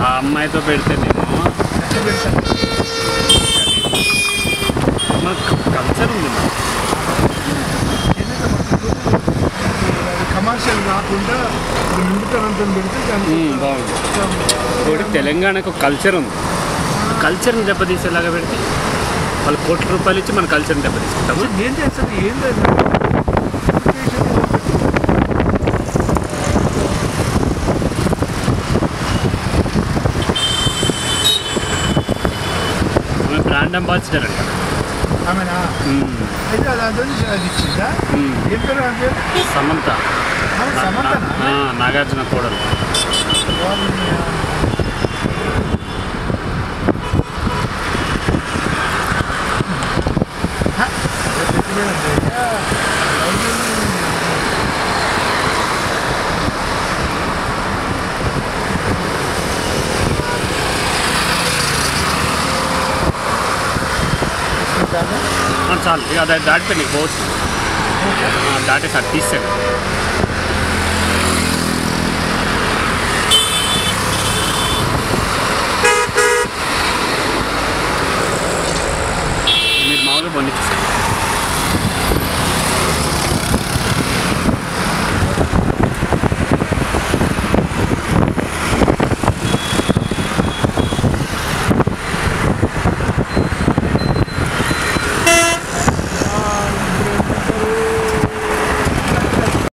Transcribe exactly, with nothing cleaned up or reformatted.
ఆ అమ్మాయితో పెడితేనేమో మనకు కల్చర్ ఉంది. కమర్షియల్ కాకుండా నిండుతనంతో పెడితే బాగుంది. ఇప్పుడు తెలంగాణకు కల్చర్ ఉంది. కల్చర్ని దెబ్బతీసేలాగా పెడితే వాళ్ళు కోట్ల రూపాయలు ఇచ్చి మన కల్చర్ని దెబ్బతీసుకుంటాము. ఏం చేస్తుంది ఏం లేదు. బ్రాండ్ అంబాసిడర్ అంట ఆమెనా? అయితే అది అది ఇచ్చిందా? ఏం పేరు ఆమె పేరు? సమంత. సమంత నాగార్జున కోడలు. చాలు ఇక అది దాటితే నీకు పోవచ్చు. దాటేసారి తీసాడు. మీరు మామూలుగా బండి చూసారు.